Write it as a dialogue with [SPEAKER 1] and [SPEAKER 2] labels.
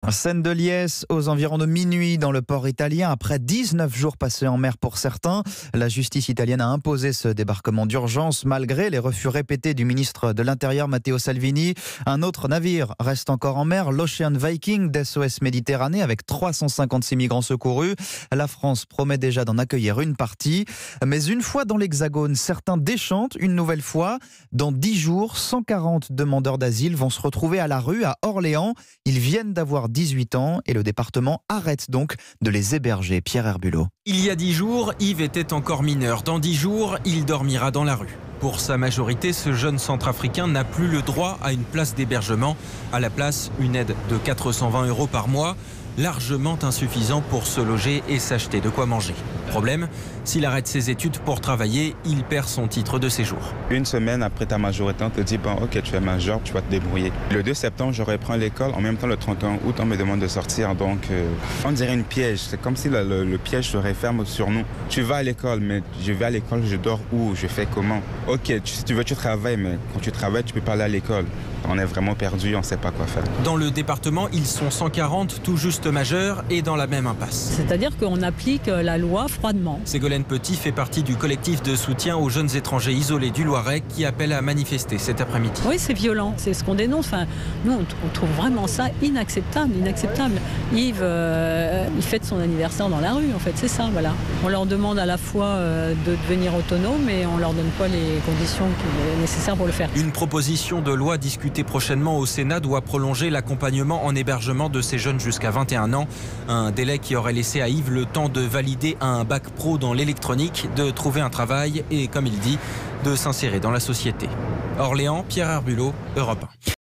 [SPEAKER 1] Scène de liesse aux environs de minuit dans le port italien. Après 19 jours passés en mer pour certains, la justice italienne a imposé ce débarquement d'urgence malgré les refus répétés du ministre de l'Intérieur Matteo Salvini. Un autre navire reste encore en mer, l'Ocean Viking d'SOS Méditerranée avec 356 migrants secourus. La France promet déjà d'en accueillir une partie. Mais une fois dans l'Hexagone, certains déchantent une nouvelle fois. Dans 10 jours, 140 demandeurs d'asile vont se retrouver à la rue à Orléans. Ils viennent d'avoir 18 ans et le département arrête donc de les héberger. Pierre Herbulot.
[SPEAKER 2] Il y a 10 jours, Yves était encore mineur. Dans 10 jours, il dormira dans la rue. Pour sa majorité, ce jeune centrafricain n'a plus le droit à une place d'hébergement. À la place, une aide de 420 € par mois, largement insuffisant pour se loger et s'acheter de quoi manger. Problème, s'il arrête ses études pour travailler, il perd son titre de séjour.
[SPEAKER 3] Une semaine après ta majorité, on te dit bon, ok, tu es majeur, tu vas te débrouiller. Le 2 septembre, je reprends l'école. En même temps, le 31 août, on me demande de sortir. Donc, on dirait une piège. C'est comme si le piège se referme sur nous. Tu vas à l'école, mais je vais à l'école, je dors où? Je fais comment? Ok, si tu veux, tu travailles, mais quand tu travailles, tu peux pas aller à l'école. On est vraiment perdu, on ne sait pas quoi faire.
[SPEAKER 2] Dans le département, ils sont 140, tout juste majeurs et dans la même impasse.
[SPEAKER 4] C'est-à-dire qu'on applique la loi froidement.
[SPEAKER 2] Ségolène Petit fait partie du collectif de soutien aux jeunes étrangers isolés du Loiret qui appelle à manifester cet après-midi.
[SPEAKER 4] Oui, c'est violent, c'est ce qu'on dénonce. Enfin, nous, on trouve vraiment ça inacceptable. Yves, il fête son anniversaire dans la rue, en fait, c'est ça, voilà. On leur demande à la fois de devenir autonomes, mais on leur donne pas les conditions nécessaires pour le faire.
[SPEAKER 2] Une proposition de loi discutée prochainement au Sénat doit prolonger l'accompagnement en hébergement de ces jeunes jusqu'à 21 ans. Un délai qui aurait laissé à Yves le temps de valider un bac pro dans l'électronique, de trouver un travail et, comme il dit, de s'insérer dans la société. Orléans, Pierre Herbulot, Europe 1.